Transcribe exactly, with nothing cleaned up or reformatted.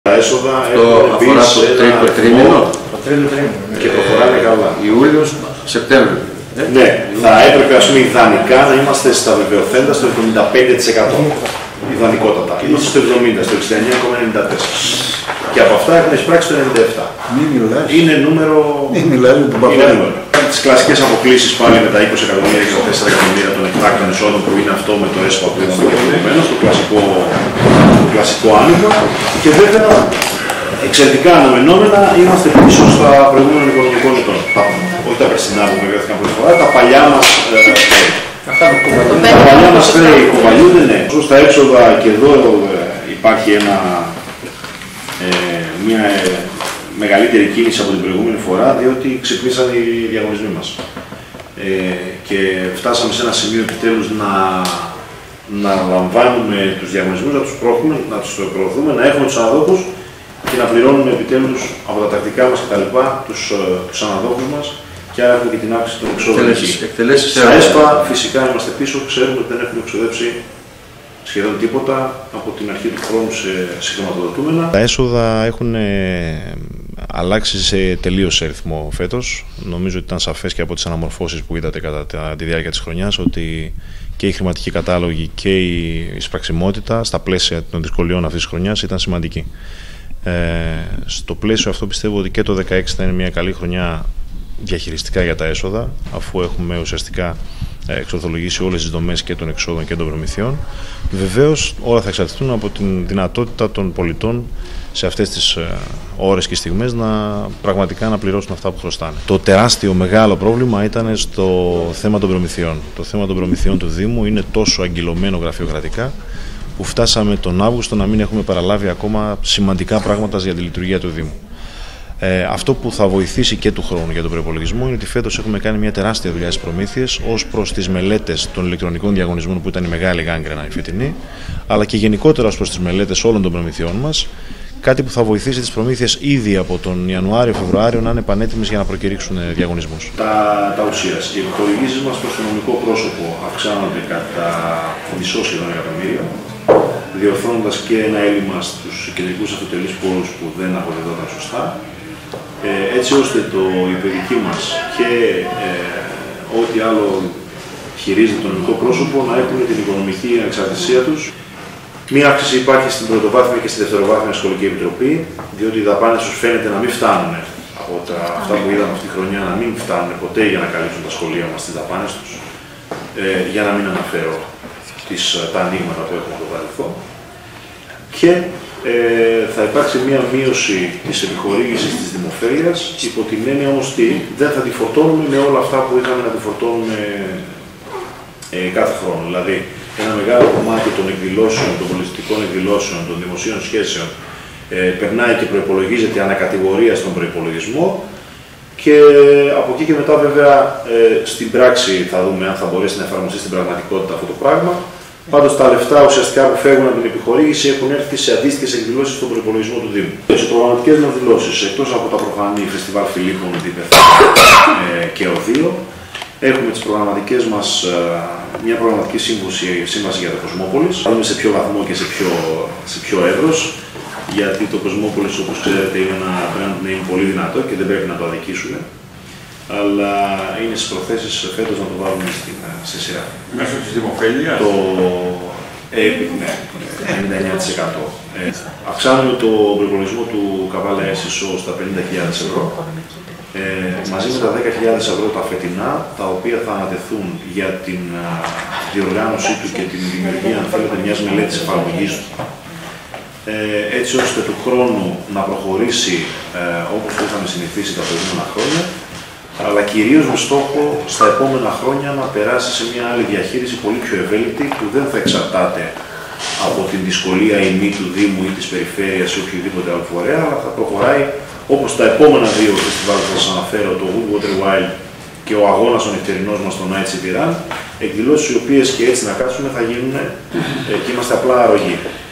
Τα έσοδα έχουν μπει σε ένα τρίμηνο και προχωράνε καλά. Ιούλιος, Σεπτέμβριο. Ναι, θα έπρεπε ας πούμε ιδανικά να είμαστε στα βεβαιωθέντα στο εβδομήντα πέντε τοις εκατό. Ιδανικότατα. Είμαστε στο εβδομήντα, στο εξήντα εννέα κόμμα ενενήντα τέσσερα. Και από αυτά έχουν εισπράξει το ενενήντα επτά. Είναι νούμερο. Είναι τις κλασικές αποκλήσεις πάλι με τα είκοσι εκατομμύρια και τα τέσσερα εκατομμύρια των εκτάκτων εισόδων που είναι αυτό με το ΕΣΠΑ που είδαμε και προηγουμένως, το κλασικό, το κλασικό άνοιγμα. Και βέβαια εξαιρετικά αναμενόμενα είμαστε πίσω στα προηγούμενα οικονομικών ετών. Όχι τα περσινά που μεγέθηκαν πρώτη φορά, τα παλιά μας χρέη. Τα παλιά μας χρέη υποβαλλούνται, ναι. Στα έξοδα και εδώ υπάρχει ένα, ε, μια ε, μεγαλύτερη κίνηση από την προηγούμενη φορά, διότι ξυπνήσαν οι διαγωνισμοί μας. Ε, και φτάσαμε σε ένα σημείο επιτέλους να, να λαμβάνουμε τους διαγωνισμούς, να τους προωθούμε, να τους προωθούμε, να έχουμε τους αναδόχους και να πληρώνουμε επιτέλους από τα τακτικά μας κτλ. τους, τους αναδόχους μας και άρα έχουμε και την αύξηση των εξόδων εκεί. Στα ΕΣΠΑ φυσικά είμαστε πίσω, ξέρουμε ότι δεν έχουμε εξοδέψει σχεδόν τίποτα από την αρχή του χρόνου σε, σε χρηματοδοτούμενα. Τα έσοδα έχουν ε, αλλάξει σε τελείως σε ρυθμό φέτος. Νομίζω ότι ήταν σαφές και από τις αναμορφώσεις που είδατε κατά τη διάρκεια της χρονιάς ότι και η χρηματική κατάλογη και η εισπραξιμότητα στα πλαίσια των δυσκολιών αυτής της χρονιάς ήταν σημαντική. Ε, στο πλαίσιο αυτό πιστεύω ότι και το δύο χιλιάδες δεκαέξι θα είναι μια καλή χρονιά διαχειριστικά για τα έσοδα, αφού έχουμε ουσιαστικά εξορθολογήσει όλες τις δομές και των εξόδων και των προμηθειών. Βεβαίως όλα θα εξαρτηθούν από την δυνατότητα των πολιτών σε αυτές τις ώρες και στιγμές να πραγματικά να πληρώσουν αυτά που χρωστάνε. Το τεράστιο μεγάλο πρόβλημα ήταν στο θέμα των προμηθειών. Το θέμα των προμηθειών του Δήμου είναι τόσο αγκυλωμένο γραφειοκρατικά που φτάσαμε τον Αύγουστο να μην έχουμε παραλάβει ακόμα σημαντικά πράγματα για τη λειτουργία του Δήμου. Ε, αυτό που θα βοηθήσει και του χρόνου για τον προϋπολογισμό είναι ότι φέτος έχουμε κάνει μια τεράστια δουλειά στις προμήθειες ως προς τις μελέτες των ηλεκτρονικών διαγωνισμών που ήταν η μεγάλη γάγκρενα η φετινή, αλλά και γενικότερα ως προς τις μελέτες όλων των προμηθειών μας. Κάτι που θα βοηθήσει τις προμήθειες ήδη από τον Ιανουάριο-Φεβρουάριο να είναι πανέτοιμες για να προκηρύξουν διαγωνισμούς. Τα, τα ουσίας. Οι επιχορηγήσεις μας προς το νομικό πρόσωπο αυξάνονται κατά μισό σχεδόν εκατομμύριο, διορθώνοντας και ένα έλλειμμα στους κεντρικούς αυτοτελείς πόρους που δεν αποδεδόταν σωστά. Ε, έτσι ώστε το, η παιδική μας και ε, ό,τι άλλο χειρίζεται το νομικό πρόσωπο να έχουν την οικονομική ανεξαρτησία τους. Μία αύξηση υπάρχει στην πρωτοβάθμια και στη δευτεροβάθμια σχολική επιτροπή, διότι οι δαπάνες τους φαίνεται να μην φτάνουν από τα, αυτά που είδαμε αυτή τη χρονιά, να μην φτάνουν ποτέ για να καλύψουν τα σχολεία μας τις δαπάνες τους, ε, για να μην αναφέρω τις, τα ανοίγματα που έχουμε στο παρελθόν. Και ε, θα υπάρξει μία μείωση της επιχορήγησης της δημοφέλειας, υπό την έννοια όμως ότι δεν θα τη φορτώνουμε με όλα αυτά που είχαμε να τη φορτώνουμε ε, κάθε χρόνο. Δηλαδή, ένα μεγάλο κομμάτι των εκδηλώσεων, των πολιτιστικών εκδηλώσεων, των δημοσίων σχέσεων ε, περνάει και προϋπολογίζεται ανακατηγορία στον προϋπολογισμό και από εκεί και μετά βέβαια ε, στην πράξη θα δούμε αν θα μπορέσει να εφαρμοστεί στην πραγματικότητα αυτό το πράγμα. Πάντως τα λεφτά ουσιαστικά που φεύγουν από την επιχορήγηση έχουν έρθει σε αντίστοιχες εκδηλώσεις στον προϋπολογισμό του Δήμου. Σε προγραμματικές μας δηλώσεις, εκτός από τα προφανή Φεστιβάλ Φιλίππων, ε, και οδείο, έχουμε τις προγραμματικές μας, μια προγραμματική σύμβαση, σύμβαση για το Κοσμόπολης. Θα δούμε σε ποιο βαθμό και σε ποιο, σε ποιο εύρος, γιατί το Κοσμόπολης, όπως ξέρετε, είναι ένα brand name πολύ δυνατό και δεν πρέπει να το αδικήσουμε. Αλλά είναι στις προθέσεις φέτος να το βάλουμε στην, στη σειρά. Μέσω της δημοφέλειας. Το ε, ναι, ενενήντα εννέα τοις εκατό. Ε, αυξάνουμε το προϋπολογισμό του Καβάλα ες ες ο στα πενήντα χιλιάδες ευρώ. Ε, μαζί με τα δέκα χιλιάδες ευρώ τα φετινά, τα οποία θα ανατεθούν για την α, διοργάνωσή του και την δημιουργία, αν θέλετε, μιας μελέτης εφαρμογής του. Ε, έτσι ώστε του χρόνου να προχωρήσει ε, όπως το είχαμε συνηθίσει τα προηγούμενα χρόνια, αλλά κυρίως με στόχο στα επόμενα χρόνια να περάσει σε μια άλλη διαχείριση πολύ πιο ευέλικτη, που δεν θα εξαρτάται από την δυσκολία ή μη του Δήμου ή της περιφέρειας ή οποιοδήποτε άλλο φορέα, αλλά θα προχωράει όπως τα επόμενα δύο φεστιβάλ που θα σας αναφέρω, το Woodwater Wild και ο αγώνας ο νυχτερινός μας στο Night City Run, εκδηλώσεις οι οποίες και έτσι να κάτσουμε θα γίνουν ε, και είμαστε απλά αρρωγοί.